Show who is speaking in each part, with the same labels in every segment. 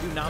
Speaker 1: do not.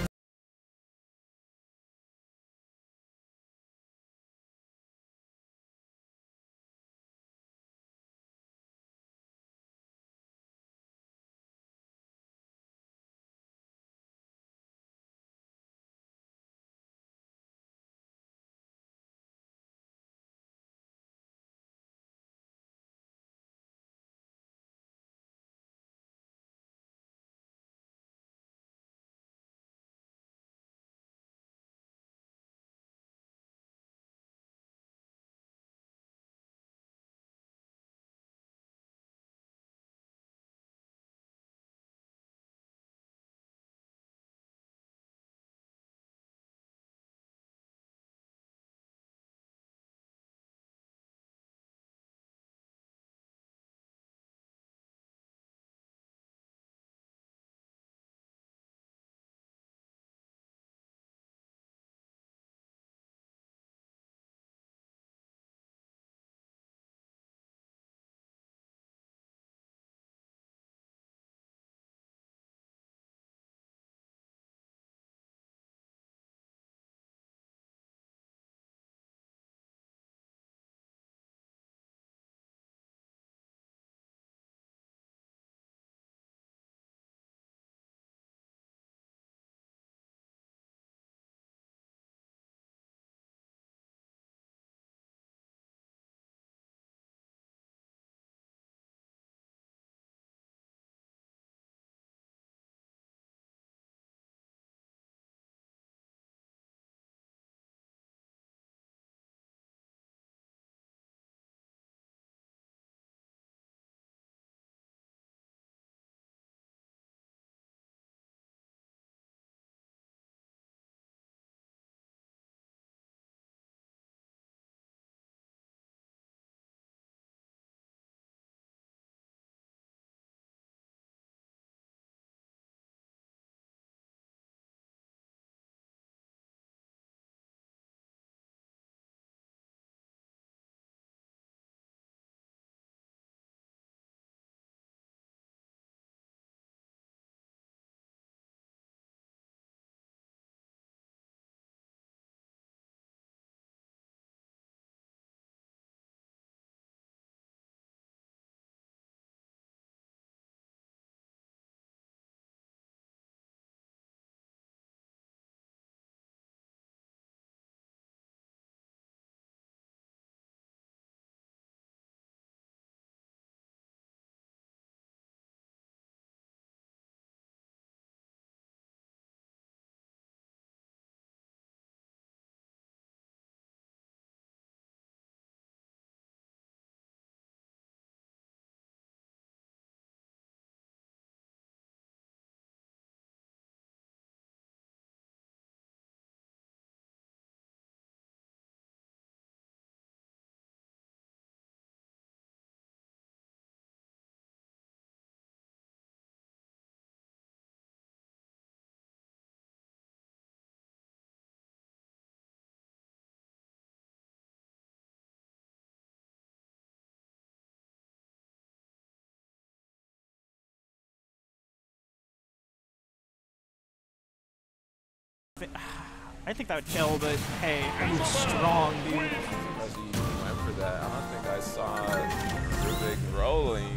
Speaker 1: I think that would kill, but hey, I'm strong, dude.
Speaker 2: Because he went for that. I don't think I saw Rubik rolling.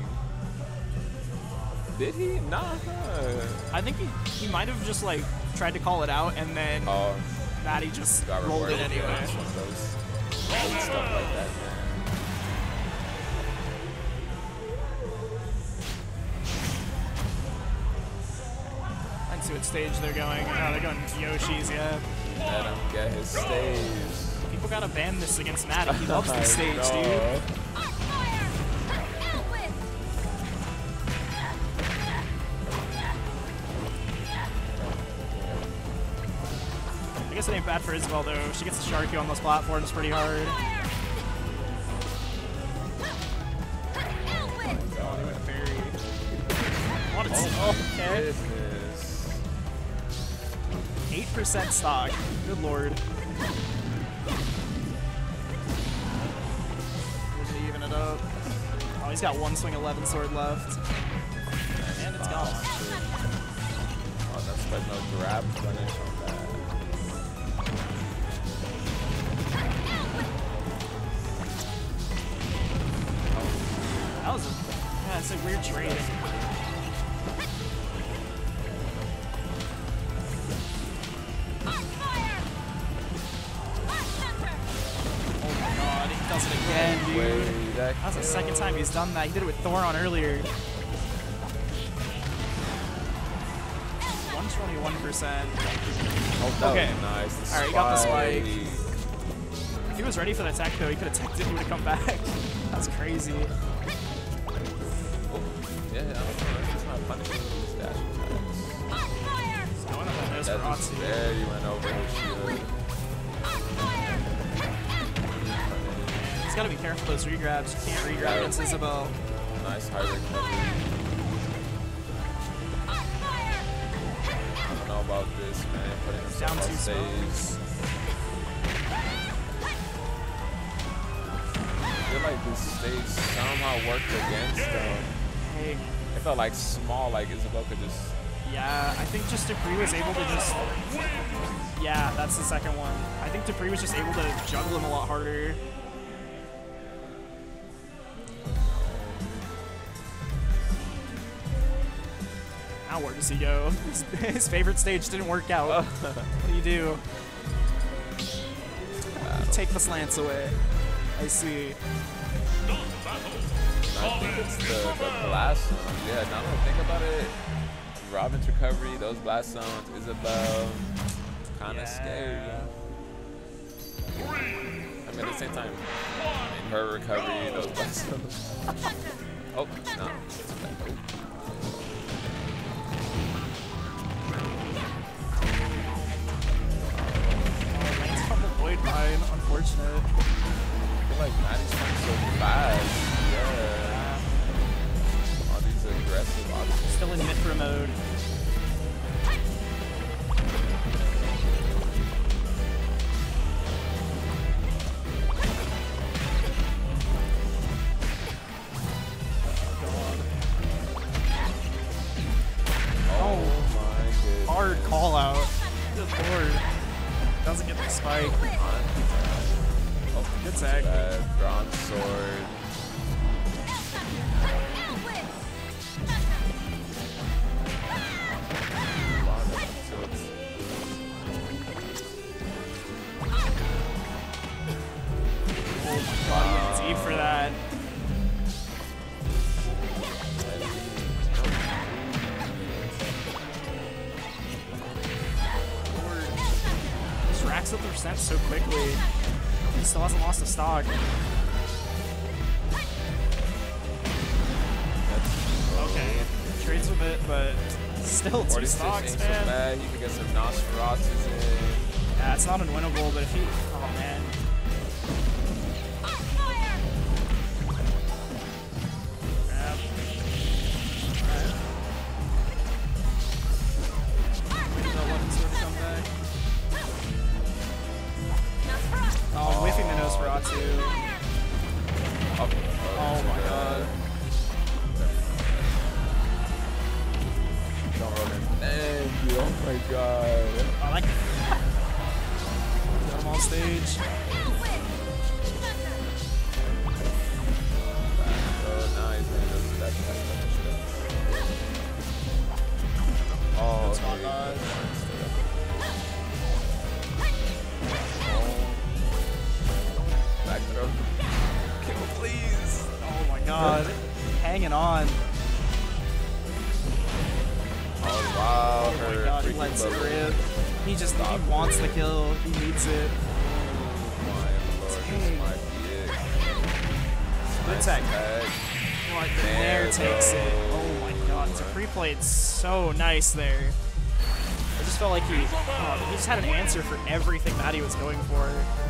Speaker 2: Did he? Nah.
Speaker 1: I think he might have just like tried to call it out, and then Maddie just rolled it anyway.
Speaker 2: Yeah, it's one of those stuff like that, man.
Speaker 1: See what stage they're going. Oh, they're going to Yoshi's, yeah.
Speaker 2: Let him get his stage.
Speaker 1: People gotta ban this against Maddie. He loves the stage, dude. I guess it ain't bad for Isabel, though. She gets the Sharky on those platforms pretty hard. Okay. 8% stock. Good lord. We're gonna even it up. Oh, he's got one swing 11 sword left. And it's gone.
Speaker 2: Oh, that's expect no grab punish on that.
Speaker 1: That was it's a weird trade. Does it again, dude. That's the second time he's done that. He did it with Thoron earlier. 121%.
Speaker 2: Oh,
Speaker 1: okay.
Speaker 2: Nice.
Speaker 1: Alright, he got the spike. If he was ready for the tech, though, he could have teched it. He would have come back. That's crazy.
Speaker 2: Oh, yeah, I don't know. He's not punishing these dash attacks.
Speaker 1: So one of them is for Otsu.
Speaker 2: There, he went over his shield.
Speaker 1: Gotta be careful those regrabs. You can't regrab against Isabelle.
Speaker 2: Nice high recovery. I don't know about this, man. Putting him
Speaker 1: down 2
Speaker 2: stays. I feel like this stage somehow worked against them.
Speaker 1: Hey.
Speaker 2: It felt like small, like Isabelle could just.
Speaker 1: Yeah, I think just Dupree was able to just. Yeah, that's the second one. I think Dupree was just able to juggle him a lot harder. Now where does he go? His favorite stage didn't work out. What do you do? Take the slants away. I see.
Speaker 2: I think it's the blast zone. Yeah, now that I think about it, Robin's recovery, those blast zones, Isabelle, kind of scary. I mean, at the same time, in her recovery, those blast zones. Oh, no.
Speaker 1: Fine, unfortunate.
Speaker 2: I feel like Maddie's playing so fast. Yeah. All these aggressive options.
Speaker 1: Still in Mithra mode.
Speaker 2: Oh my goodness.
Speaker 1: Hard call out. Good lord. Doesn't get the spike.
Speaker 2: Oh,
Speaker 1: good tag.
Speaker 2: Bronze sword.
Speaker 1: Oh my god, he went deep for that. Racks up the percent so quickly. He still hasn't lost a stock. Okay, trades a bit, but still 2 stocks, man.
Speaker 2: So bad. He could get some Nosferatu in.
Speaker 1: Yeah, it's not unwinnable, but if he, oh man. Grab. Alright. Wait, that one sort of come back. Oh, whiffing the Nosferatu. Oh my god.
Speaker 2: Don't roll in. Thank you. Oh my god.
Speaker 1: I like it. Got him on stage.
Speaker 2: Oh, nice. Oh,
Speaker 1: that's my god.
Speaker 2: Back throw. Kill, please.
Speaker 1: Oh my god. Hanging on.
Speaker 2: Oh, wow.
Speaker 1: Oh my god, he lets it rip. He wants the kill. He needs it.
Speaker 2: Oh my lord, this might be it.
Speaker 1: Good tech. What? There takes it. Oh my god. Dupree played so nice there. I just felt like he just had an answer for everything Maddie was going for.